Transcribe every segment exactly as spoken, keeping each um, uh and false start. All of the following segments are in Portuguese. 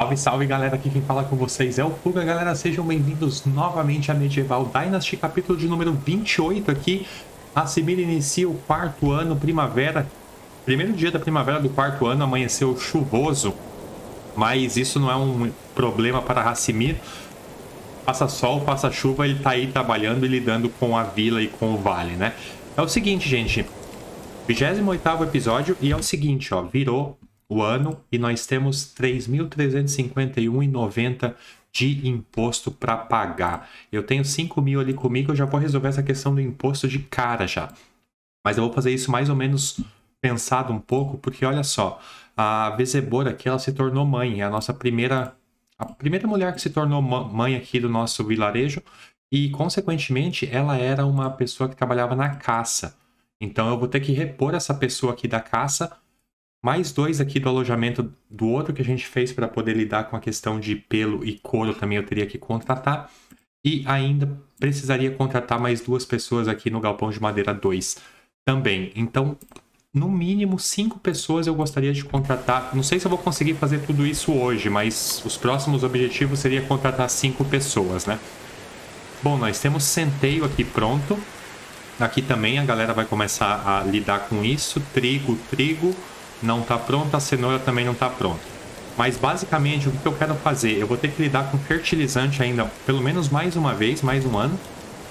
Salve, salve galera, aqui quem fala com vocês é o Fuga. Galera, sejam bem-vindos novamente a Medieval Dynasty, capítulo de número vinte e oito aqui. A Cimira inicia o quarto ano, primavera. Primeiro dia da primavera do quarto ano, amanheceu chuvoso, mas isso não é um problema para Racimir. Passa sol, passa chuva, ele tá aí trabalhando e lidando com a vila e com o vale, né? É o seguinte, gente, vigésimo oitavo episódio, e é o seguinte, ó, virou o ano e nós temos três mil trezentos e cinquenta e um reais e noventa centavos de imposto para pagar. Eu tenho cinco mil ali comigo, eu já vou resolver essa questão do imposto de cara já. Mas eu vou fazer isso mais ou menos pensado um pouco, porque olha só, a Vezebora aqui, ela se tornou mãe, é a nossa primeira, a primeira mulher que se tornou mãe aqui do nosso vilarejo, e consequentemente ela era uma pessoa que trabalhava na caça. Então eu vou ter que repor essa pessoa aqui da caça, mais dois aqui do alojamento do outro que a gente fez para poder lidar com a questão de pelo e couro também eu teria que contratar. E ainda precisaria contratar mais duas pessoas aqui no Galpão de Madeira dois também. Então, no mínimo cinco pessoas eu gostaria de contratar. Não sei se eu vou conseguir fazer tudo isso hoje, mas os próximos objetivos seria contratar cinco pessoas, né? Bom, nós temos centeio aqui pronto. Aqui também a galera vai começar a lidar com isso. Trigo, trigo. Não está pronta, a cenoura também não está pronta. Mas basicamente o que eu quero fazer? Eu vou ter que lidar com fertilizante ainda, pelo menos mais uma vez, mais um ano.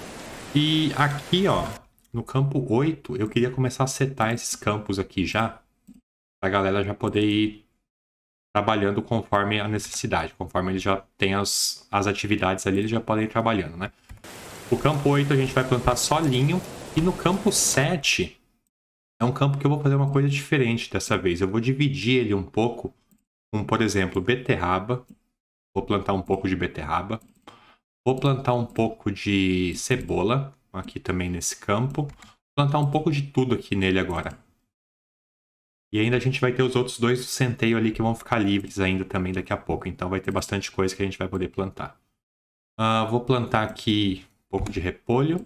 E aqui, ó, no campo oito, eu queria começar a setar esses campos aqui já, para a galera já poder ir trabalhando conforme a necessidade. Conforme eles já têm as, as atividades ali, eles já podem ir trabalhando, né? O campo oito a gente vai plantar só linho. E no campo sete... é um campo que eu vou fazer uma coisa diferente dessa vez. Eu vou dividir ele um pouco com, por exemplo, beterraba. Vou plantar um pouco de beterraba. Vou plantar um pouco de cebola aqui também nesse campo. Vou plantar um pouco de tudo aqui nele agora. E ainda a gente vai ter os outros dois do centeio ali que vão ficar livres ainda também daqui a pouco. Então vai ter bastante coisa que a gente vai poder plantar. Uh, vou plantar aqui um pouco de repolho.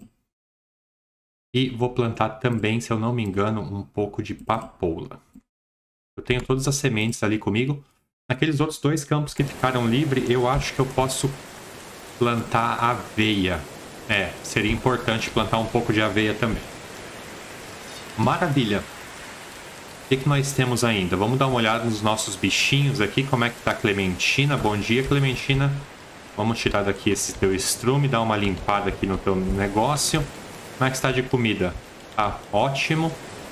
E vou plantar também, se eu não me engano, um pouco de papoula. Eu tenho todas as sementes ali comigo. Naqueles outros dois campos que ficaram livres, eu acho que eu posso plantar aveia. É, seria importante plantar um pouco de aveia também. Maravilha. O que, que nós temos ainda? Vamos dar uma olhada nos nossos bichinhos aqui. Como é que tá a Clementina? Bom dia, Clementina. Vamos tirar daqui esse teu estrume, dar uma limpada aqui no teu negócio. Como é que está de comida? Tá ótimo.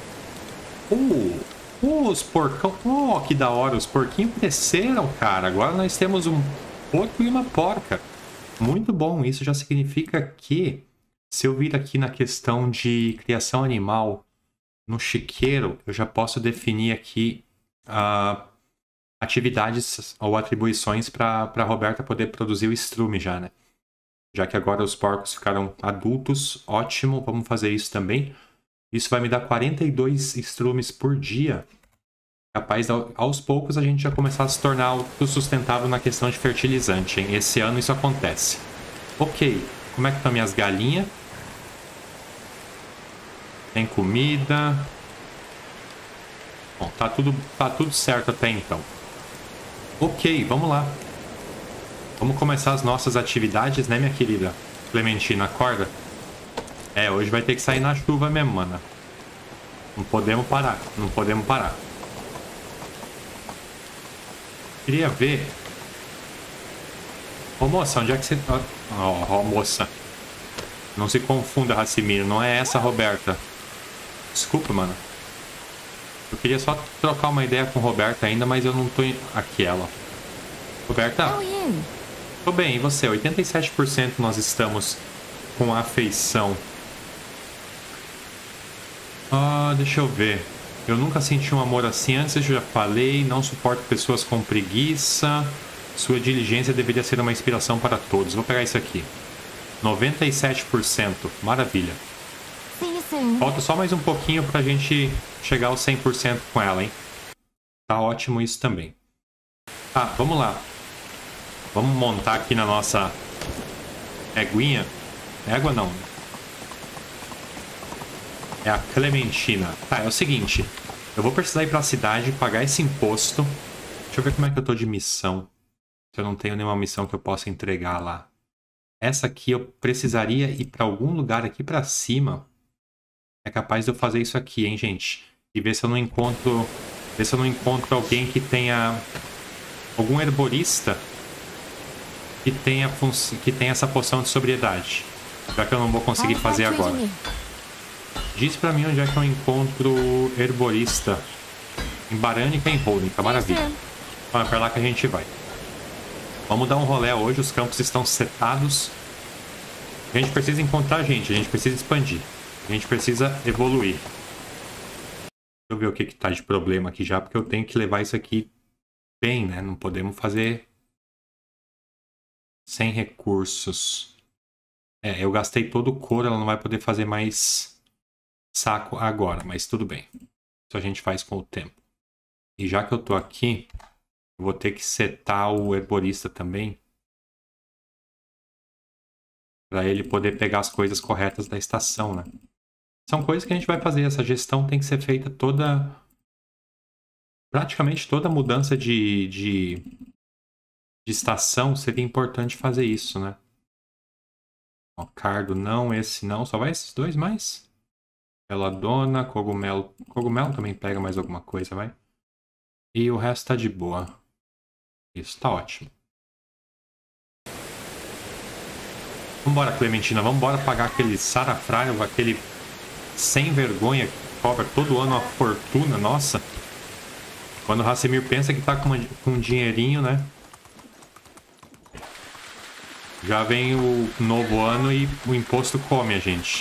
Uh, uh, os porcão. Oh, que da hora. Os porquinhos cresceram, cara. Agora nós temos um porco e uma porca. Muito bom. Isso já significa que, se eu vir aqui na questão de criação animal no chiqueiro, eu já posso definir aqui uh, atividades ou atribuições para a Roberta poder produzir o estrume já, né? Já que agora os porcos ficaram adultos, ótimo, vamos fazer isso também. Isso vai me dar quarenta e dois estrumes por dia. Capaz, aos poucos, a gente já começar a se tornar autossustentável na questão de fertilizante, hein? Esse ano isso acontece. Ok, como é que estão minhas galinhas? Tem comida. Bom, tá tudo, tá tudo certo até então. Ok, vamos lá. Vamos começar as nossas atividades, né, minha querida? Clementina, acorda. É, hoje vai ter que sair na chuva mesmo, mano. Não podemos parar, não podemos parar. Queria ver... Ô, moça, onde é que você... Ó, oh, oh, moça. Não se confunda, Racimir. Não é essa, Roberta. Desculpa, mano. Eu queria só trocar uma ideia com Roberta ainda, mas eu não tô... Aqui, ela. Roberta? Tô bem, e você? oitenta e sete por cento nós estamos com afeição. Ah, deixa eu ver. Eu nunca senti um amor assim antes, eu já falei. Não suporto pessoas com preguiça. Sua diligência deveria ser uma inspiração para todos. Vou pegar isso aqui. noventa e sete por cento. Maravilha. Falta só mais um pouquinho pra gente chegar aos cem por cento com ela, hein? Tá ótimo isso também. Tá, vamos lá. Vamos montar aqui na nossa éguinha. Égua não. É a Clementina. Tá, é o seguinte. Eu vou precisar ir pra cidade, pagar esse imposto. Deixa eu ver como é que eu tô de missão. Se eu não tenho nenhuma missão que eu possa entregar lá. Essa aqui eu precisaria ir para algum lugar aqui para cima. É capaz de eu fazer isso aqui, hein, gente? E ver se eu não encontro... Ver se eu não encontro alguém que tenha... Algum herborista que tenha, fun... que tenha essa poção de sobriedade. Já que eu não vou conseguir fazer agora. Diz pra mim onde é que eu encontro herborista. Em Barânica e em Rovnica, maravilha. Então é pra lá que a gente vai. Vamos dar um rolê hoje, os campos estão setados. A gente precisa encontrar gente, a gente precisa expandir. A gente precisa evoluir. Deixa eu ver o que que tá de problema aqui já, porque eu tenho que levar isso aqui bem, né? Não podemos fazer sem recursos. É, eu gastei todo o couro, ela não vai poder fazer mais saco agora, mas tudo bem. Isso a gente faz com o tempo. E já que eu tô aqui, eu vou ter que setar o herborista também. Para ele poder pegar as coisas corretas da estação, né? São coisas que a gente vai fazer. Essa gestão tem que ser feita toda... Praticamente toda mudança de, de, de estação seria importante fazer isso, né? Ó, cardo não, esse não. Só vai esses dois mais? Peladona, cogumelo. Cogumelo também pega mais alguma coisa, vai? E o resto tá de boa. Isso, tá ótimo. Vambora, Clementina. Vambora pagar aquele sarafraio, aquele sem vergonha que cobra todo ano uma fortuna, nossa. Quando o Hassemir pensa que tá com, uma, com um dinheirinho, né? Já vem o novo ano e o imposto come a gente.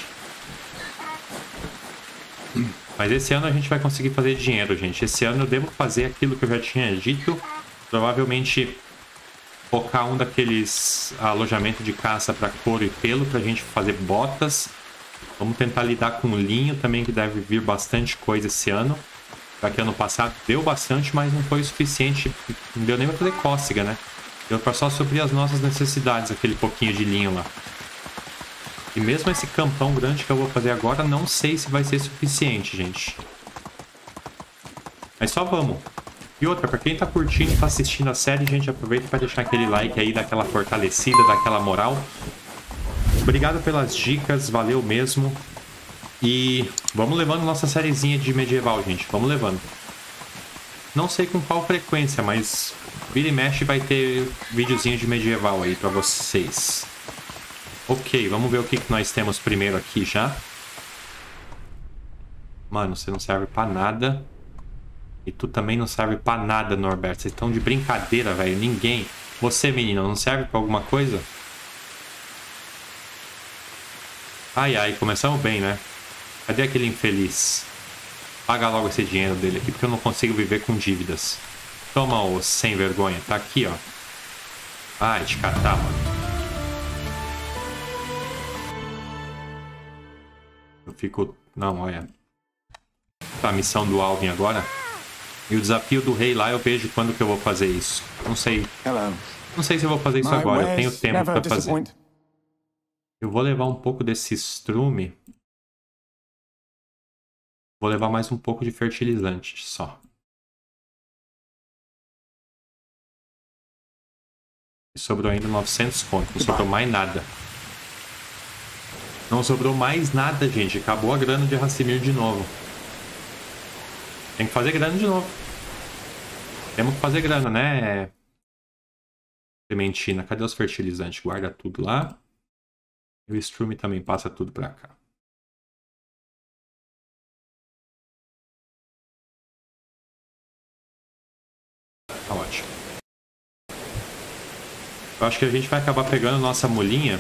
Mas esse ano a gente vai conseguir fazer dinheiro, gente. Esse ano eu devo fazer aquilo que eu já tinha dito. Provavelmente focar um daqueles alojamentos de caça para couro e pelo pra gente fazer botas. Vamos tentar lidar com linho também, que deve vir bastante coisa esse ano. Já que ano passado deu bastante, mas não foi o suficiente. Não deu nem pra fazer cócega, né? Deu pra só suprir as nossas necessidades, aquele pouquinho de linho lá. E mesmo esse campão grande que eu vou fazer agora, não sei se vai ser suficiente, gente. Mas só vamos. E outra, pra quem tá curtindo e tá assistindo a série, gente, aproveita pra deixar aquele like aí, dar aquela fortalecida, dar aquela moral. Obrigado pelas dicas, valeu mesmo. E vamos levando nossa sériezinha de medieval, gente. Vamos levando. Não sei com qual frequência, mas vira e mexe vai ter videozinho de medieval aí pra vocês. Ok, vamos ver o que, que nós temos primeiro aqui já. Mano, você não serve pra nada. E tu também não serve pra nada, Norberto. Vocês estão de brincadeira, velho. Ninguém. Você, menina, não serve pra alguma coisa? Ai, ai, começamos bem, né? Cadê aquele infeliz? Paga logo esse dinheiro dele aqui, porque eu não consigo viver com dívidas. Toma, ô sem vergonha. Tá aqui, ó. Ai, te catar, mano. Eu fico... Não, olha. Tá, a missão do Alvin agora. E o desafio do rei lá, eu vejo quando que eu vou fazer isso. Não sei. Não sei se eu vou fazer isso agora. Eu tenho tempo pra fazer. Eu vou levar um pouco desse estrume. Vou levar mais um pouco de fertilizante só. E sobrou ainda novecentos contos. Não sobrou mais nada. Não sobrou mais nada, gente. Acabou a grana de Hassemir de novo. Tem que fazer grana de novo. Temos que fazer grana, né? Clementina, cadê os fertilizantes? Guarda tudo lá. E o estrume também passa tudo pra cá. Tá ótimo. Eu acho que a gente vai acabar pegando nossa mulinha.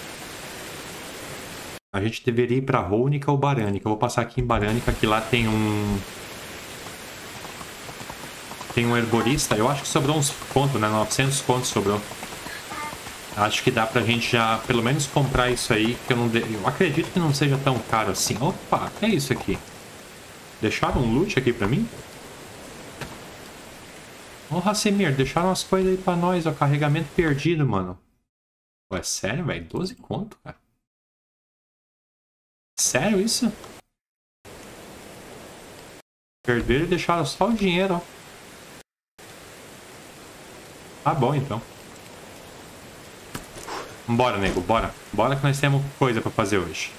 A gente deveria ir pra Rovnica ou Barânica. Eu vou passar aqui em Barânica, que lá tem um... Tem um herborista. Eu acho que sobrou uns contos, né? novecentos contos sobrou. Acho que dá pra gente já, pelo menos, comprar isso aí. Que eu, não de... eu acredito que não seja tão caro assim. Opa, o que é isso aqui? Deixaram um loot aqui pra mim? Ô, Hassemir, deixaram as coisas aí pra nós, ó. Carregamento perdido, mano. Pô, é sério, velho? doze conto, cara. Sério isso? Perderam e deixaram só o dinheiro, ó. Tá bom, então. Bora, nego, bora. Bora que nós temos coisa pra fazer hoje.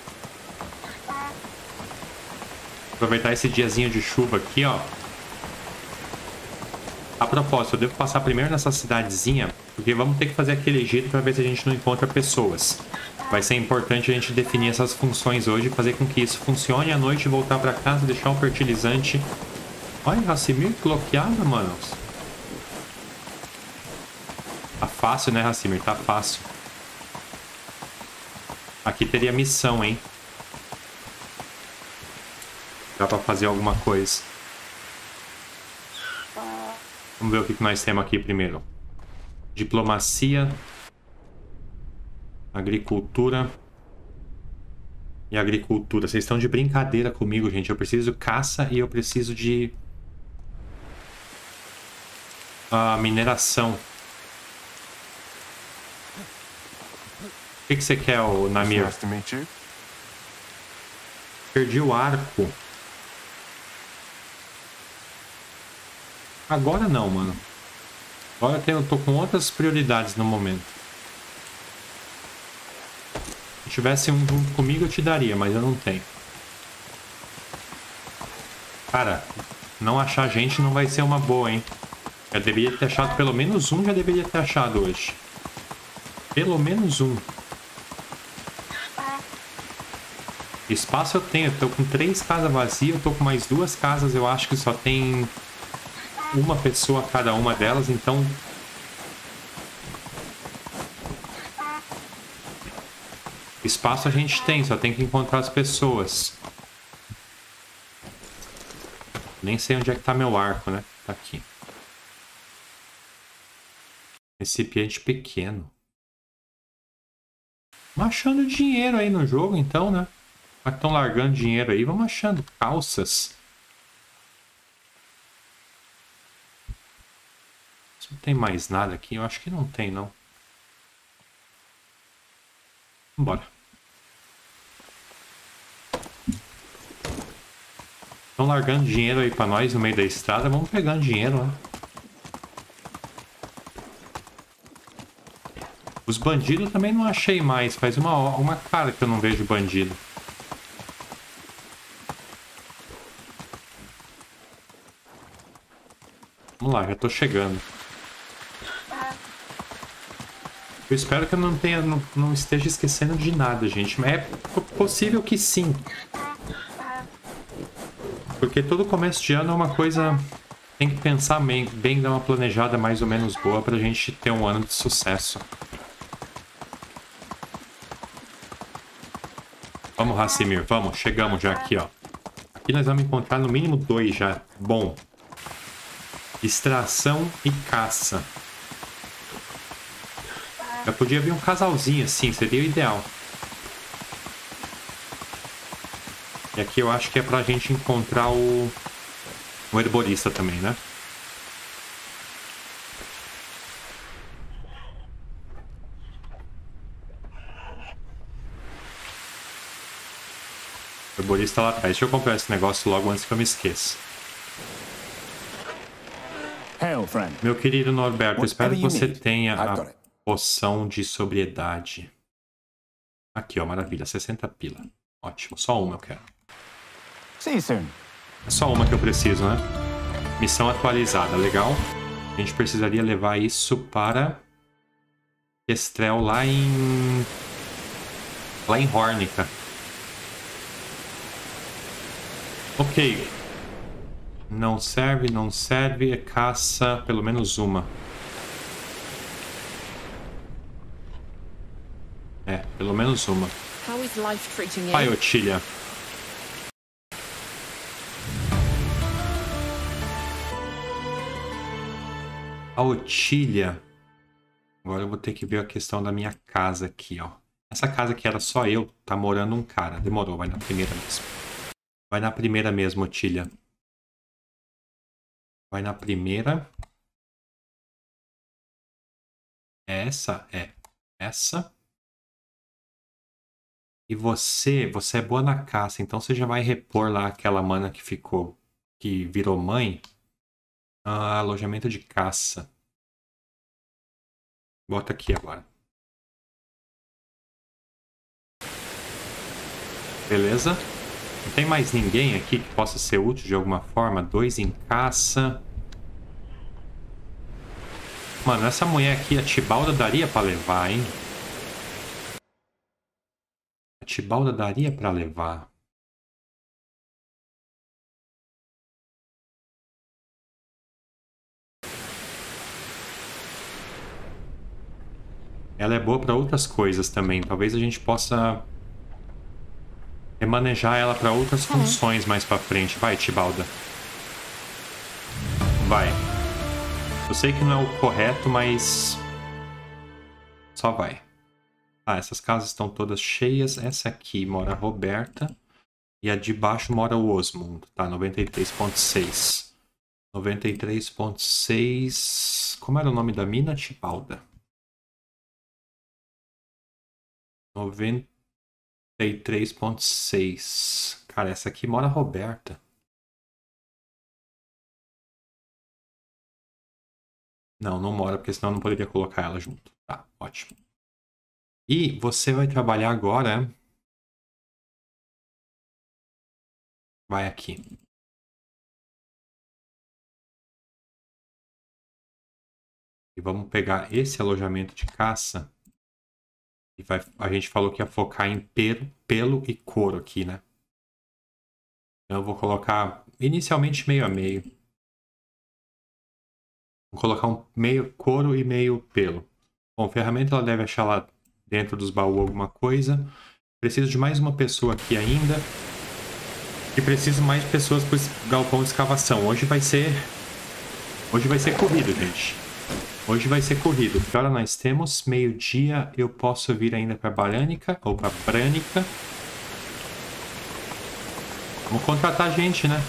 Aproveitar esse diazinho de chuva aqui, ó. A propósito, eu devo passar primeiro nessa cidadezinha, porque vamos ter que fazer aquele giro pra ver se a gente não encontra pessoas. Vai ser importante a gente definir essas funções hoje, fazer com que isso funcione à noite, voltar pra casa, deixar um fertilizante. Olha, Racimir bloqueada, mano. Tá fácil, né, Racimir? Tá fácil. Aqui teria missão, hein? Dá pra fazer alguma coisa. Vamos ver o que que nós temos aqui primeiro. Diplomacia. Agricultura. E agricultura. Vocês estão de brincadeira comigo, gente. Eu preciso caça e eu preciso de... Ah, mineração. O que que você quer, ô Namir? Perdi o arco. Agora não, mano. Agora eu tô com outras prioridades no momento. Se tivesse um junto comigo eu te daria, mas eu não tenho. Cara, não achar gente não vai ser uma boa, hein? Já deveria ter achado pelo menos um, já deveria ter achado hoje. Pelo menos um. Espaço eu tenho, eu tô com três casas vazias, eu tô com mais duas casas, eu acho que só tem uma pessoa cada uma delas, então... Espaço a gente tem, só tem que encontrar as pessoas. Nem sei onde é que tá meu arco, né? Tá aqui. Recipiente pequeno. Vamos achando dinheiro aí no jogo, então, né? Já que estão largando dinheiro aí, vamos achando calças. Não tem mais nada aqui? Eu acho que não tem, não. Bora. Estão largando dinheiro aí pra nós no meio da estrada. Vamos pegando dinheiro, né? Os bandidos eu também não achei mais. Faz uma, uma cara que eu não vejo bandido. Vamos lá, já tô chegando. Eu espero que eu não, tenha, não, não esteja esquecendo de nada, gente. Mas é possível que sim. Porque todo começo de ano é uma coisa... Tem que pensar bem, bem dar uma planejada mais ou menos boa pra gente ter um ano de sucesso. Vamos, Racimir, vamos. Chegamos já aqui, ó. Aqui nós vamos encontrar no mínimo dois já. Bom. Extração e caça. Eu podia ver um casalzinho assim, seria o ideal. E aqui eu acho que é pra gente encontrar o... O herborista também, né? O herborista lá atrás. Deixa eu comprar esse negócio logo antes que eu me esqueça. Meu querido Norberto, espero que você tenha a poção de sobriedade. Aqui, ó, maravilha, sessenta pila. Ótimo, só uma eu quero. É só uma que eu preciso, né? Missão atualizada, legal. A gente precisaria levar isso para Kestrel lá em... Lá em Hornica. Ok. Não serve, não serve. Caça pelo menos uma. É, pelo menos uma. Ai, Otília. A Otília. Agora eu vou ter que ver a questão da minha casa aqui, ó. Essa casa que era só eu, tá morando um cara. Demorou, vai na primeira mesmo. Vai na primeira mesmo, Otília. Vai na primeira. Essa é essa. E você, você é boa na caça, então você já vai repor lá aquela mana que ficou, que virou mãe. Ah, alojamento de caça. Bota aqui agora. Beleza. Não tem mais ninguém aqui que possa ser útil de alguma forma. Dois em caça. Mano, essa mulher aqui, a Tibalda, daria pra levar, hein? A Tibalda daria pra levar. Ela é boa pra outras coisas também. Talvez a gente possa remanejar ela pra outras funções mais pra frente. Vai, Tibalda. Vai. Eu sei que não é o correto, mas... só vai. Ah, essas casas estão todas cheias. Essa aqui mora a Roberta. E a de baixo mora o Osmund. Tá, noventa e três ponto seis. noventa e três ponto seis... Como era o nome da mina? Tibalda. noventa e três ponto seis. Cara, essa aqui mora a Roberta. Não, não mora, porque senão eu não poderia colocar ela junto. Tá, ótimo. E você vai trabalhar agora... vai aqui. E vamos pegar esse alojamento de caça. E vai, a gente falou que ia focar em pelo, pelo e couro aqui, né? Então eu vou colocar inicialmente meio a meio. Vou colocar um meio couro e meio pelo. Bom, ferramenta ela deve achar lá dentro dos baús alguma coisa. Preciso de mais uma pessoa aqui ainda. E preciso mais de pessoas para esse galpão de escavação. Hoje vai ser... Hoje vai ser corrido, gente. Hoje vai ser corrido. Que hora nós temos? Meio-dia. Eu posso vir ainda para Barânica. Ou para Brânica. Vamos contratar gente, né?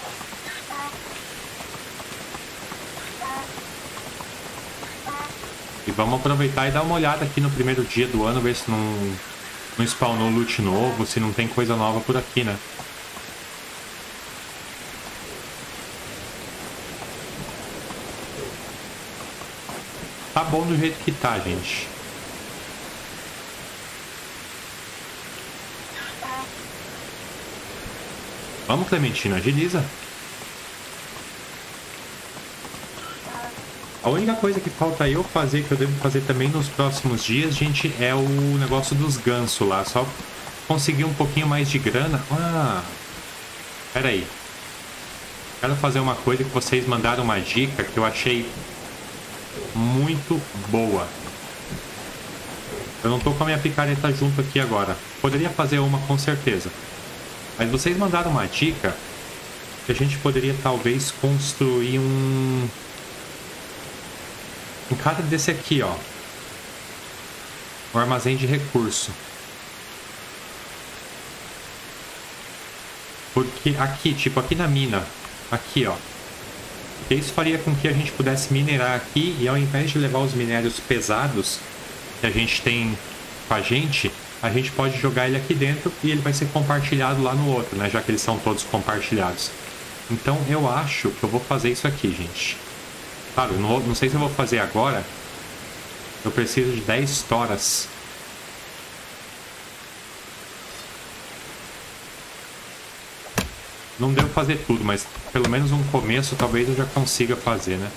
E vamos aproveitar e dar uma olhada aqui no primeiro dia do ano. Ver se não, não spawnou loot novo. Se não tem coisa nova por aqui, né? Tá bom do jeito que tá, gente. Vamos, Clementina, agiliza. A única coisa que falta eu fazer, que eu devo fazer também nos próximos dias, gente, é o negócio dos gansos lá. Só conseguir um pouquinho mais de grana. Ah, pera aí. Quero fazer uma coisa que vocês mandaram uma dica que eu achei... muito boa. Eu não tô com a minha picareta junto aqui agora. Poderia fazer uma com certeza. Mas vocês mandaram uma dica que a gente poderia talvez construir um... um cara desse aqui, ó. Um armazém de recurso. Porque aqui, tipo aqui na mina, aqui, ó. Porque isso faria com que a gente pudesse minerar aqui e ao invés de levar os minérios pesados que a gente tem com a gente, a gente pode jogar ele aqui dentro e ele vai ser compartilhado lá no outro, né? Já que eles são todos compartilhados. Então eu acho que eu vou fazer isso aqui, gente. Claro, não, não sei se eu vou fazer agora. Eu preciso de dez toras. Não devo fazer tudo, mas pelo menos um começo talvez eu já consiga fazer, né?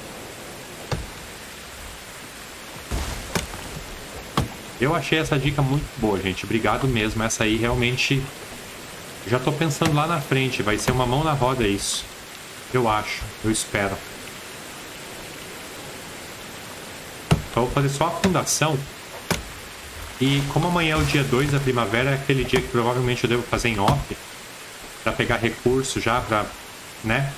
Eu achei essa dica muito boa, gente. Obrigado mesmo. Essa aí realmente... já tô pensando lá na frente. Vai ser uma mão na roda isso. Eu acho. Eu espero. Então eu vou fazer só a fundação. E como amanhã é o dia dois da primavera, é aquele dia que provavelmente eu devo fazer em off. Pra pegar recurso já, pra... né?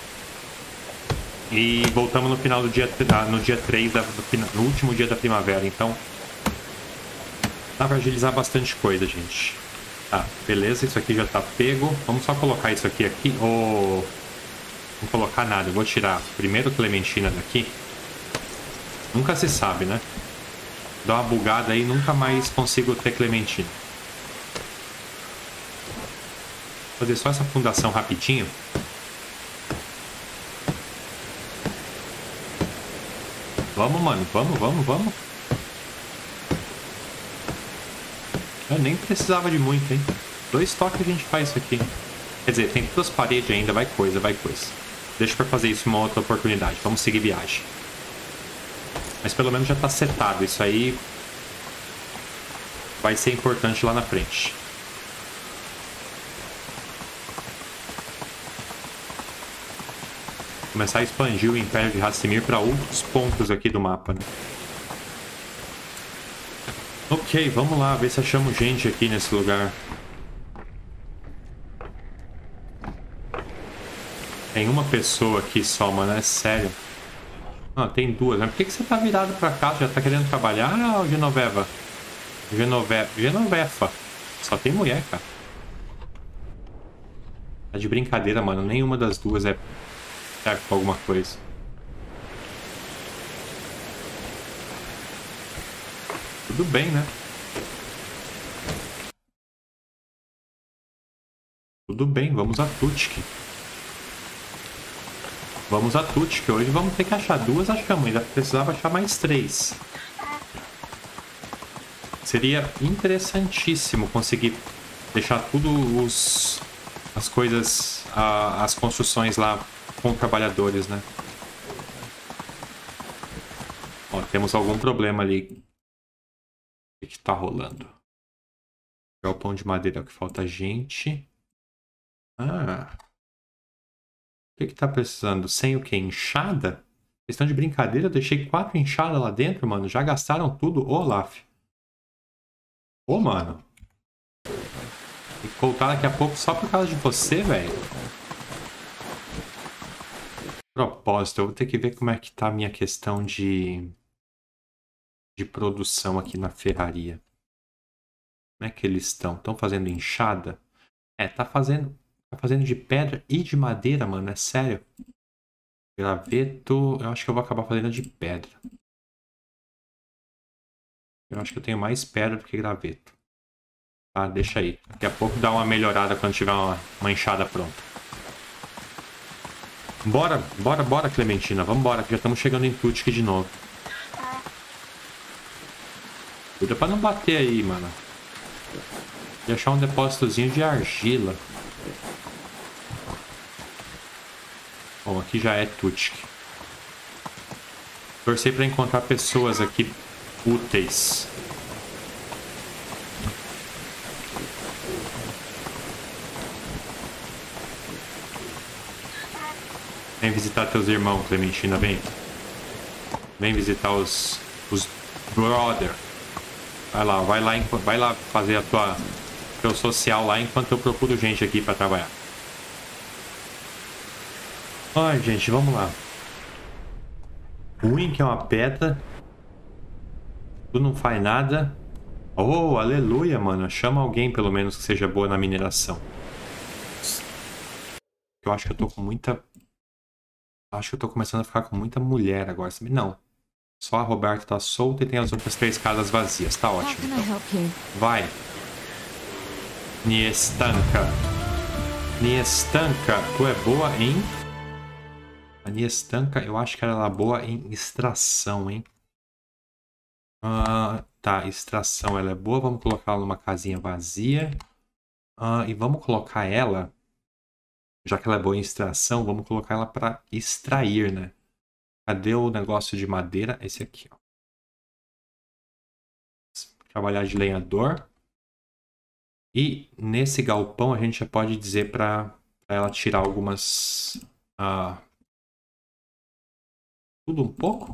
E voltamos no final do dia... no dia três, da, no último dia da primavera. Então... dá pra agilizar bastante coisa, gente. Tá, beleza. Isso aqui já tá pego. Vamos só colocar isso aqui aqui. Oh, não colocar nada. Eu vou tirar primeiro Clementina daqui. Nunca se sabe, né? Dá uma bugada aí, nunca mais consigo ter Clementina. Vou fazer só essa fundação rapidinho. Vamos, mano. Vamos, vamos, vamos. Eu nem precisava de muito, hein? Dois toques a gente faz isso aqui. Quer dizer, tem duas paredes ainda, vai coisa, vai coisa. Deixa pra fazer isso uma outra oportunidade. Vamos seguir viagem. Mas pelo menos já tá setado. Isso aí vai ser importante lá na frente. Começar a expandir o Império de Hassimir para outros pontos aqui do mapa, né? Ok, vamos lá, ver se achamos gente aqui nesse lugar. Tem uma pessoa aqui só, mano, é sério. Ah, tem duas, mas por que, que você tá virado pra cá? Já tá querendo trabalhar, ah, Genoveva? Genoveva. Genovefa. Só tem mulher, cara. Tá de brincadeira, mano. Nenhuma das duas é certo com alguma coisa. Tudo bem, né? Tudo bem, vamos a Tutsk. Vamos a Tutsk. Hoje vamos ter que achar duas, achamos. Ainda precisava achar mais três. Seria interessantíssimo conseguir deixar tudo os... as coisas, a, as construções lá com trabalhadores, né? Ó, temos algum problema ali. O que que tá rolando? Galpão de madeira, que falta gente. Ah. O que que tá precisando? Sem o que? Enxada? Questão de brincadeira, eu deixei quatro enxadas lá dentro, mano. Já gastaram tudo? Ô, Olaf. Ô, mano. Tem que voltar daqui a pouco só por causa de você, velho. Propósito, eu vou ter que ver como é que tá a minha questão de... de produção aqui na ferraria. Como é que eles estão? Estão fazendo enxada? É, tá fazendo... Tá fazendo de pedra e de madeira, mano. É sério. Graveto... Eu acho que eu vou acabar fazendo de pedra. Eu acho que eu tenho mais pedra do que graveto. Tá, deixa aí. Daqui a pouco dá uma melhorada quando tiver uma, uma enxada pronta. Bora, bora, bora, Clementina. Vambora, que já estamos chegando em Tutsk de novo. Cuida pra não bater aí, mano. Deixar um depósitozinho de argila. Bom, aqui já é Tutsk. Torcer pra encontrar pessoas aqui úteis. Vem visitar teus irmãos, Clementina, vem. Vem visitar os, os brother. Vai lá, vai lá, vai lá fazer a tua teu social lá enquanto eu procuro gente aqui pra trabalhar. Ai, gente, vamos lá. Ruim que é uma pedra. Tu não faz nada. Oh, aleluia, mano. Chama alguém, pelo menos, que seja boa na mineração. Eu acho que eu tô com muita... Acho que eu tô começando a ficar com muita mulher agora. Não. Só a Roberta tá solta e tem as outras três casas vazias. Tá ótimo, então. Vai. Niestanka. Niestanka. Tu é boa em... A Niestanka, eu acho que ela é boa em extração, hein? Uh, tá, extração ela é boa. Vamos colocar ela numa casinha vazia. Uh, e vamos colocar ela... Já que ela é boa em extração, vamos colocar ela para extrair, né? Cadê o negócio de madeira? Esse aqui, ó. Trabalhar de lenhador. E nesse galpão a gente já pode dizer para ela tirar algumas... Uh, tudo um pouco?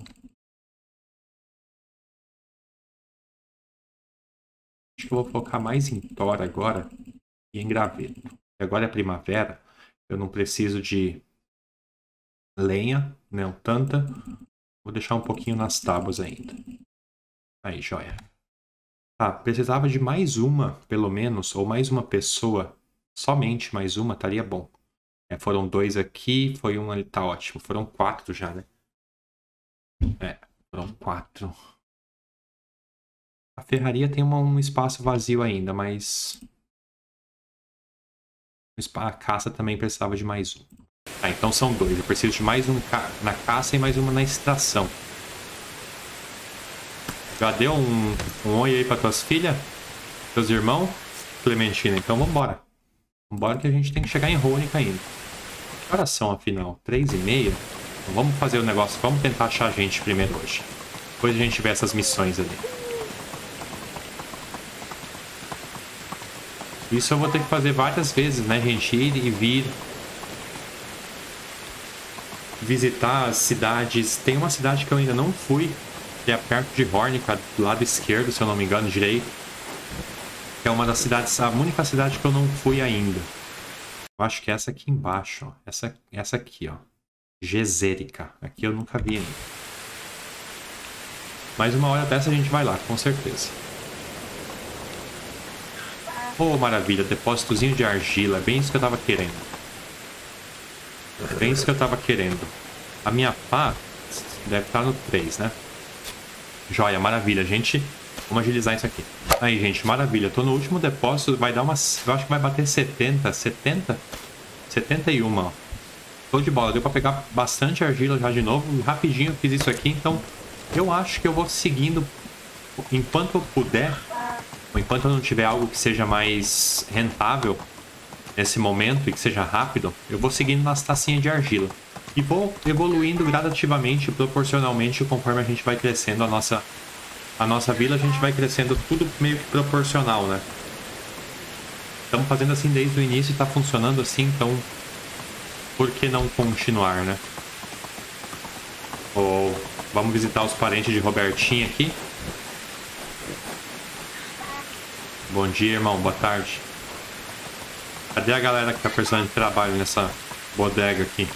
Acho que eu vou focar mais em tor agora e em graveto. Agora é primavera. Eu não preciso de lenha, não tanta. Vou deixar um pouquinho nas tábuas ainda. Aí, joia. Tá, precisava de mais uma, pelo menos, ou mais uma pessoa. Somente mais uma, estaria bom. É, foram dois aqui, foi um ali, tá ótimo. Foram quatro já, né? É, foram quatro. A ferraria tem uma, um espaço vazio ainda, mas... A caça também precisava de mais um. Tá, então são dois. Eu preciso de mais um na caça e mais uma na extração. Já deu um, um oi aí para tuas filhas? Teus irmãos? Clementina. Então vambora. Vambora que a gente tem que chegar em Rônica ainda. Que horas são, afinal? Três e meia? Então vamos fazer o negócio. Vamos tentar achar a gente primeiro hoje. Depois a gente vê essas missões ali. Isso eu vou ter que fazer várias vezes, né, gente? Ir e vir. Visitar as cidades. Tem uma cidade que eu ainda não fui, que é perto de Rônica, do lado esquerdo, se eu não me engano, direito. Que é uma das cidades, a única cidade que eu não fui ainda. Eu acho que é essa aqui embaixo, ó. Essa, essa aqui, ó. Gesérica. Aqui eu nunca vi ainda. Mas uma hora dessa a gente vai lá, com certeza. Oh, maravilha. Depósitozinho de argila. Bem isso que eu tava querendo. Bem isso que eu tava querendo. A minha pá deve estar no três, né? Joia, maravilha. Gente, vamos agilizar isso aqui. Aí, gente, maravilha. Tô no último depósito. Vai dar umas... Eu acho que vai bater setenta. setenta? setenta e um, ó. Tô de bola. Deu pra pegar bastante argila já de novo. Rapidinho eu fiz isso aqui. Então, eu acho que eu vou seguindo enquanto eu puder. Ou enquanto eu não tiver algo que seja mais rentável nesse momento e que seja rápido, eu vou seguindo nas tacinhas de argila. E vou evoluindo gradativamente, proporcionalmente, conforme a gente vai crescendo a nossa, a nossa vila, a gente vai crescendo tudo meio que proporcional, né? Estamos fazendo assim desde o início e está funcionando assim, então por que não continuar, né? Ou vamos visitar os parentes de Robertinha aqui. Bom dia, irmão. Boa tarde. Cadê a galera que tá precisando de trabalho nessa bodega aqui?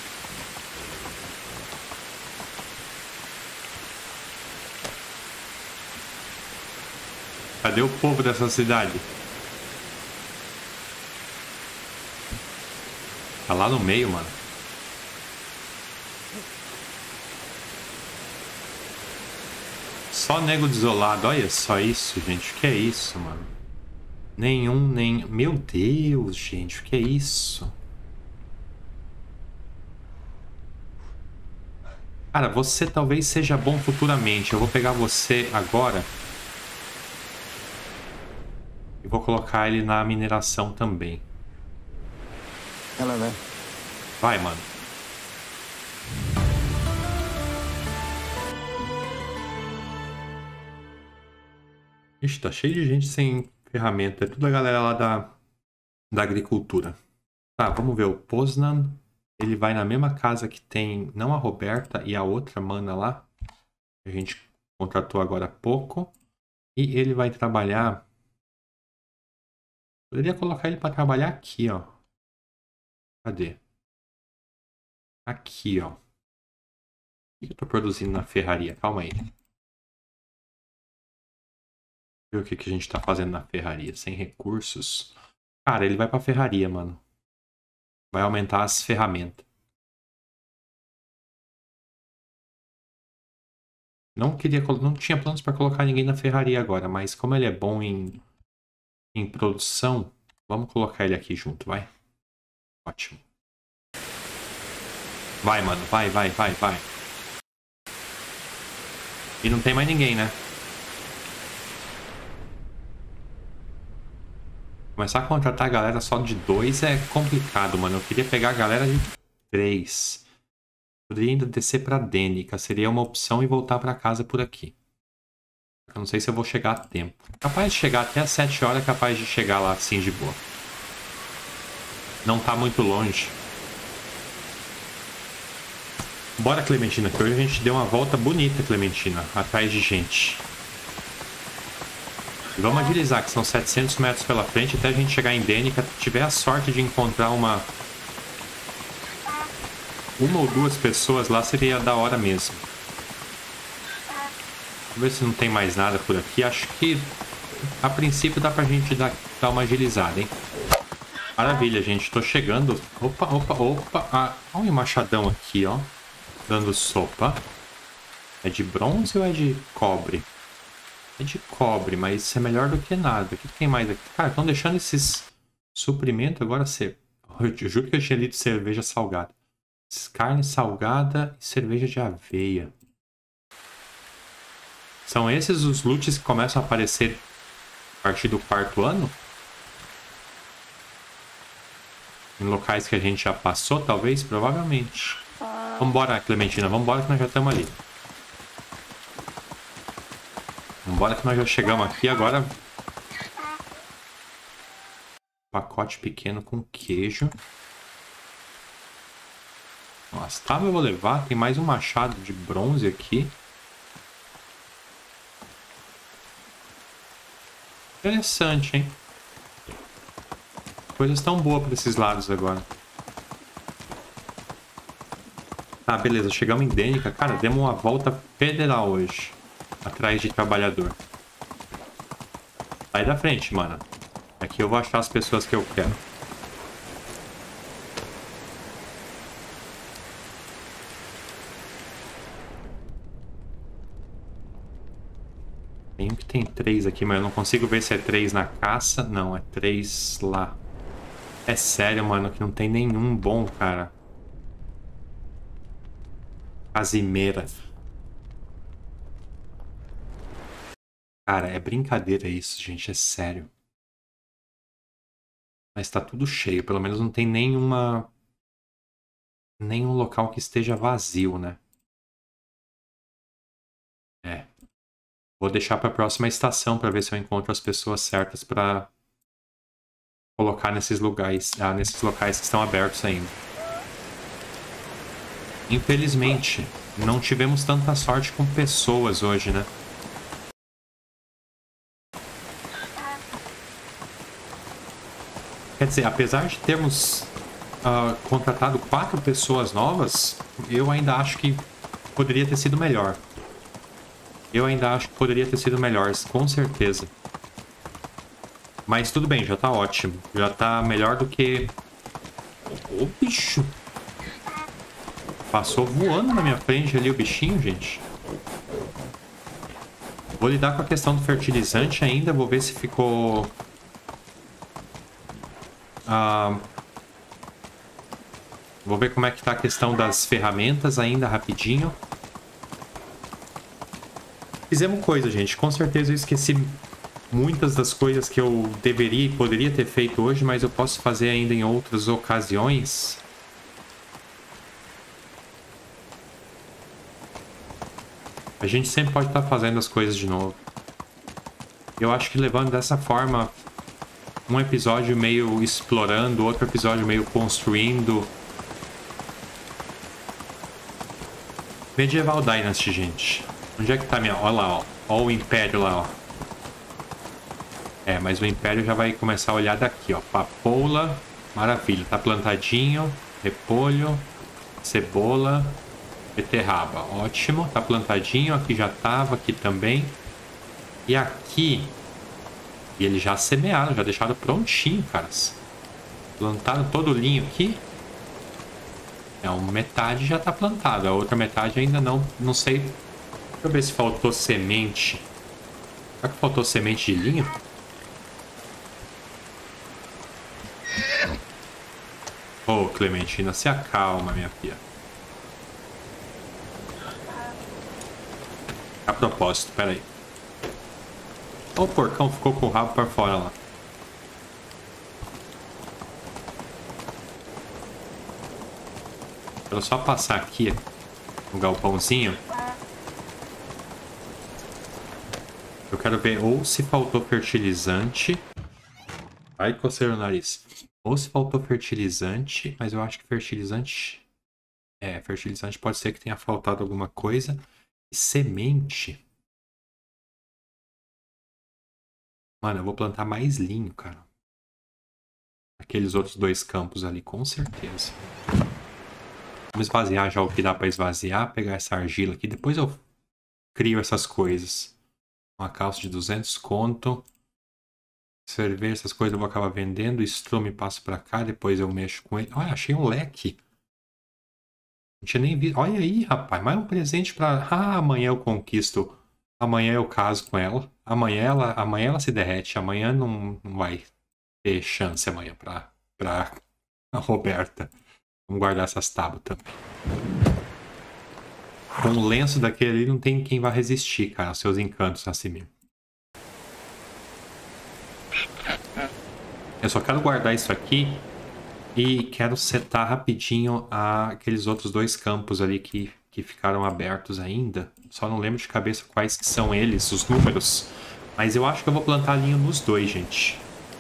Cadê o povo dessa cidade? Tá lá no meio, mano. Só nego desolado. Olha só isso, gente. O que é isso, mano? Nenhum, nem... Meu Deus, gente. O que é isso? Cara, você talvez seja bom futuramente. Eu vou pegar você agora. E vou colocar ele na mineração também. Hello there. Vai, mano. Ixi, tá cheio de gente sem ferramenta. É tudo a galera lá da, da agricultura. Tá, vamos ver. O Poznan, ele vai na mesma casa que tem, não a Roberta e a outra mana lá. A gente contratou agora há pouco. E ele vai trabalhar... Poderia colocar ele para trabalhar aqui, ó. Cadê? Aqui, ó. O que eu tô produzindo na ferraria? Calma aí. Ver o que, que a gente tá fazendo na ferraria. Sem recursos. Cara, ele vai pra ferraria, mano. Vai aumentar as ferramentas. Não queria, não tinha planos para colocar ninguém na ferraria agora, mas como ele é bom em, em produção, vamos colocar ele aqui junto, vai. Ótimo. Vai, mano, vai, vai, vai, vai. E não tem mais ninguém, né? Começar a contratar a galera só de dois é complicado, mano. Eu queria pegar a galera de três. Poderia ainda descer pra Dênica. Seria uma opção e voltar pra casa por aqui. Eu não sei se eu vou chegar a tempo. Capaz de chegar até às sete horas, capaz de chegar lá assim de boa. Não tá muito longe. Bora, Clementina, que hoje a gente deu uma volta bonita, Clementina. Atrás de gente. E vamos agilizar, que são setecentos metros pela frente até a gente chegar em Dênica. Se tiver a sorte de encontrar uma... Uma ou duas pessoas lá, seria da hora mesmo. Vamos ver se não tem mais nada por aqui. Acho que, a princípio, dá pra gente dar, dar uma agilizada, hein? Maravilha, gente. Tô chegando. Opa, opa, opa. Ah, olha um machadão aqui, ó. Dando sopa. É de bronze ou é de cobre? É de cobre, mas isso é melhor do que nada. O que tem mais aqui? Cara, estão deixando esses suprimentos agora ser... Eu juro que eu tinha lido cerveja salgada. Carne salgada e cerveja de aveia. São esses os loots que começam a aparecer a partir do quarto ano? Em locais que a gente já passou, talvez, provavelmente. Vambora, Clementina, vambora que nós já estamos ali. Vambora que nós já chegamos aqui agora. Pacote pequeno com queijo. Nossa, tá, eu vou levar. Tem mais um machado de bronze aqui. Interessante, hein? Coisas tão boas para esses lados agora. Tá, beleza. Chegamos em Dênica. Cara, demos uma volta federal hoje. Atrás de trabalhador. Sai da frente, mano. Aqui eu vou achar as pessoas que eu quero. Tem um que tem três aqui, mas eu não consigo ver se é três na caça. Não, é três lá. É sério, mano, que não tem nenhum bom, cara. Casimira. Cara, é brincadeira isso, gente. É sério. Mas tá tudo cheio. Pelo menos não tem nenhuma... nenhum local que esteja vazio, né? É. Vou deixar pra próxima estação pra ver se eu encontro as pessoas certas pra colocar nesses lugares, ah, nesses locais que estão abertos ainda. Infelizmente, não tivemos tanta sorte com pessoas hoje, né? Quer dizer, apesar de termos uh, contratado quatro pessoas novas, eu ainda acho que poderia ter sido melhor. Eu ainda acho que poderia ter sido melhor, com certeza. Mas tudo bem, já tá ótimo. Já tá melhor do que... Ô, bicho! Passou voando na minha frente ali o bichinho, gente. Vou lidar com a questão do fertilizante ainda. Vou ver se ficou... Ah, vou ver como é que tá a questão das ferramentas ainda, rapidinho. Fizemos coisa, gente. Com certeza eu esqueci muitas das coisas que eu deveria e poderia ter feito hoje, mas eu posso fazer ainda em outras ocasiões. A gente sempre pode estar fazendo as coisas de novo. Eu acho que levando dessa forma, um episódio meio explorando, outro episódio meio construindo. Medieval Dynasty, gente. Onde é que tá minha... Olha lá, ó. Olha o Império lá, ó. É, mas o Império já vai começar a olhar daqui, ó. Papoula. Maravilha. Tá plantadinho. Repolho. Cebola. Beterraba. Ótimo. Tá plantadinho. Aqui já tava. Aqui também. E aqui... E eles já semearam. Já deixaram prontinho, caras. Plantaram todo o linho aqui. É, uma metade já tá plantada. A outra metade ainda não. Não sei... Deixa eu ver se faltou semente. Será que faltou semente de linho? Ô, oh, Clementina, se acalma, minha filha. A propósito, peraí. Ó, o porcão ficou com o rabo para fora lá. Quero só passar aqui no galpãozinho. Eu quero ver ou se faltou fertilizante. Ai, coceira o nariz. Ou se faltou fertilizante, mas eu acho que fertilizante... É, fertilizante pode ser que tenha faltado alguma coisa. E semente... Mano, eu vou plantar mais linho, cara. Aqueles outros dois campos ali, com certeza. Vamos esvaziar já o que dá pra esvaziar. Pegar essa argila aqui. Depois eu crio essas coisas. Uma calça de duzentos conto. Cerveja, essas coisas eu vou acabar vendendo. Estrume passo pra cá. Depois eu mexo com ele. Olha, achei um leque. Não tinha nem visto. Olha aí, rapaz. Mais um presente pra... Ah, amanhã eu conquisto. Amanhã eu caso com ela. Amanhã ela, amanhã ela se derrete. Amanhã não, não vai ter chance amanhã pra, pra a Roberta. Vamos guardar essas tábuas também. Com um lenço daquele ali não tem quem vá resistir, cara, aos seus encantos, Nascimir. Eu só quero guardar isso aqui E quero setar rapidinho a, aqueles outros dois campos ali que, que ficaram abertos ainda. Só não lembro de cabeça quais que são eles, os números. Mas eu acho que eu vou plantar linho nos dois, gente.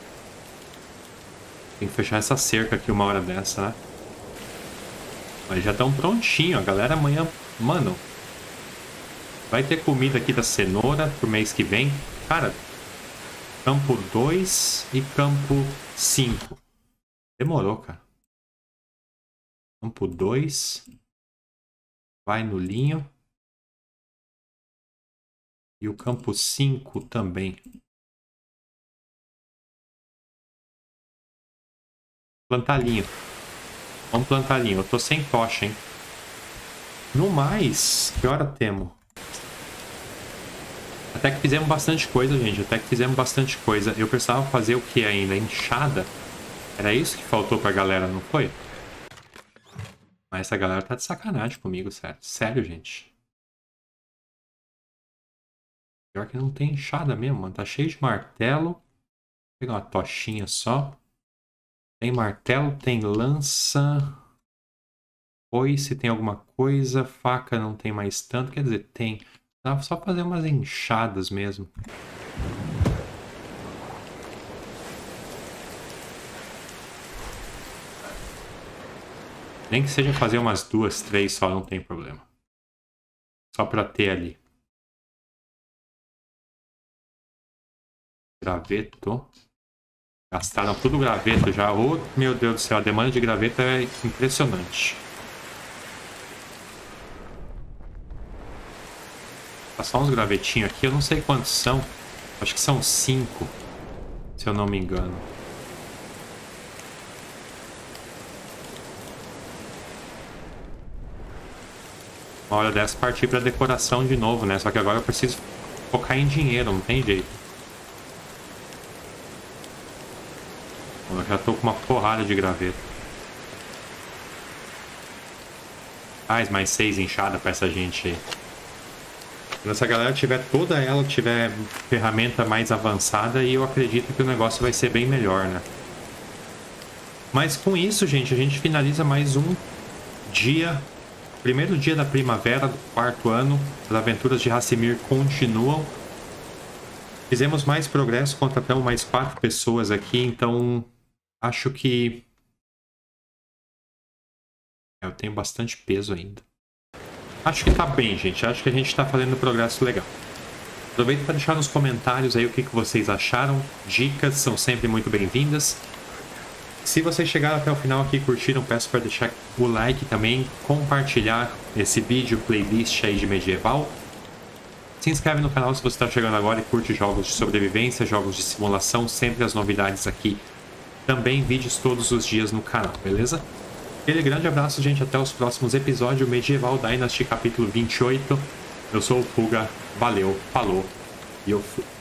Tem que fechar essa cerca aqui uma hora dessa, né? Mas já estão prontinho. A galera amanhã... Mano, vai ter comida aqui da cenoura pro mês que vem. Cara, campo dois e campo cinco. Demorou, cara. Campo dois. Vai no linho. E o campo cinco também. Plantar linho. Vamos plantar linho. Eu tô sem tocha, hein? No mais, que hora temos? Até que fizemos bastante coisa, gente. Até que fizemos bastante coisa. Eu precisava fazer o que ainda? Enxada? Era isso que faltou pra galera, não foi? Mas essa galera tá de sacanagem comigo, sério. Sério, gente. Pior que não tem enxada mesmo, mano. Tá cheio de martelo. Vou pegar uma tochinha só. Tem martelo, tem lança. Foice, tem alguma coisa. Faca não tem mais tanto. Quer dizer, tem. Dá só fazer umas enxadas mesmo. Nem que seja fazer umas duas, três só, não tem problema. Só pra ter ali. Graveto. Gastaram tudo o graveto já. Oh, meu Deus do céu, a demanda de graveto é impressionante. Tá só uns gravetinhos aqui, eu não sei quantos são. Acho que são cinco, se eu não me engano. Uma hora dessa partir pra decoração de novo, né? Só que agora eu preciso focar em dinheiro, não tem jeito. Eu já tô com uma porrada de graveto. Faz mais seis enxadas pra essa gente aí. Quando essa galera tiver toda ela, tiver ferramenta mais avançada, e eu acredito que o negócio vai ser bem melhor, né? Mas com isso, gente, a gente finaliza mais um dia. Primeiro dia da primavera do quarto ano. As aventuras de Hassimir continuam. Fizemos mais progresso, contratamos mais quatro pessoas aqui, então acho que... Eu tenho bastante peso ainda. Acho que tá bem, gente. Acho que a gente tá fazendo progresso legal. Aproveito para deixar nos comentários aí o que, que vocês acharam. Dicas são sempre muito bem-vindas. Se vocês chegaram até o final aqui e curtiram, peço para deixar o like também, compartilhar esse vídeo, playlist aí de medieval. Se inscreve no canal se você está chegando agora e curte jogos de sobrevivência, jogos de simulação, sempre as novidades aqui. Também vídeos todos os dias no canal, beleza? Aquele grande abraço, gente. Até os próximos episódios. Medieval Dynasty, capítulo vinte e oito. Eu sou o Fuga. Valeu, falou e eu fui.